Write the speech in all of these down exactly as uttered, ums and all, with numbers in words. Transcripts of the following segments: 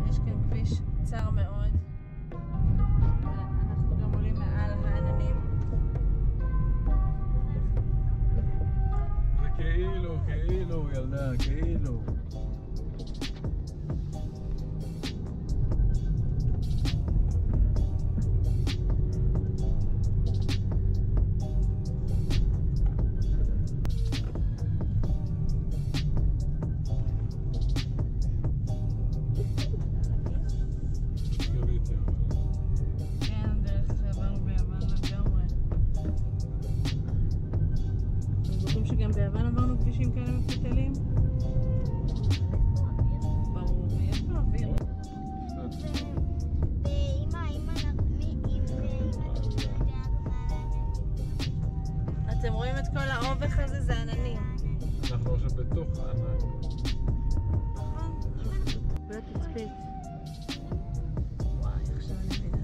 יש כאן כביש צר מאוד. אנחנו גם עולים מעל העננים. זה כאילו, כאילו, ילדה, כאילו. גם ביוון עברנו כבישים כאלה מפותלים? ברור, יש פה אוויר. אתם רואים את כל האובך הזה? זה עננים. אנחנו עכשיו בתוך הענן. נכון? בתצפית. וואי, עכשיו אני מבינה.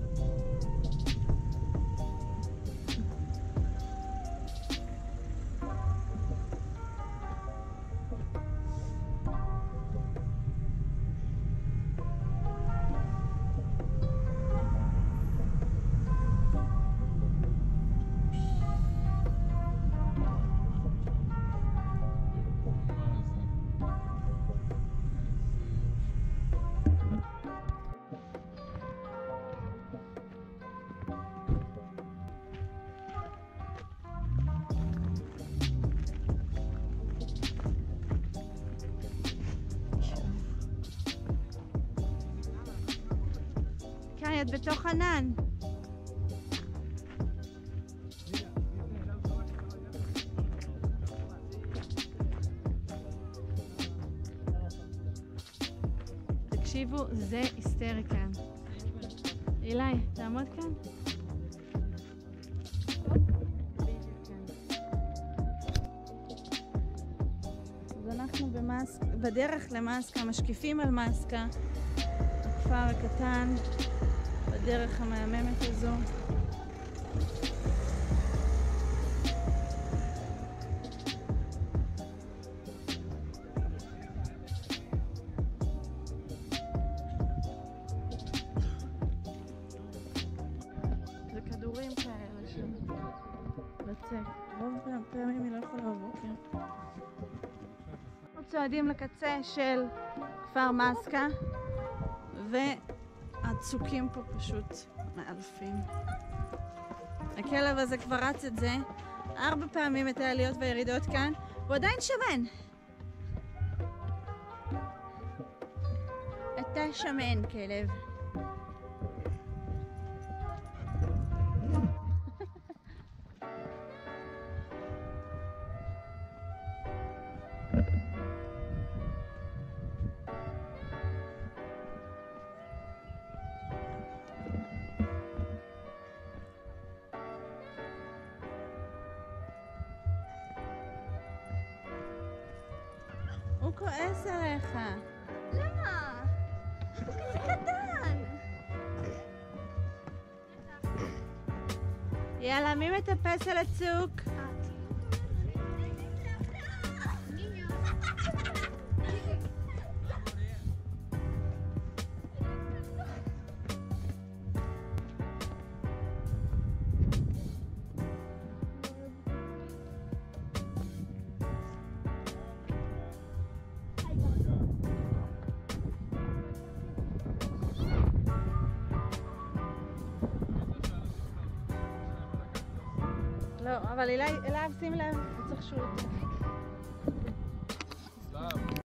קאי, את בתוך ענן. תקשיבו, זה היסטרי כאן. אילי, תעמוד כאן. אז אנחנו במאסק, בדרך למאסקה, משקיפים על מאסקה. הכפר הקטן. בדרך המהממת הזו. זה כדורים כאלה שם. לצק. רוב פעמים היא לא יכולה בבוקר. אנחנו צועדים לקצה של כפר מאסקה ו... הצוקים פה פשוט מאלפים. הכלב הזה כבר רץ את זה ארבע פעמים את העליות והירידות כאן, הוא עדיין שמן. אתה שמן, כלב. הוא כועס עליך. למה? הוא כזה קטן. יאללה, מי מטפס על הצוק? לא, אבל אליי, אליו שים לב, הוא צריך שוט.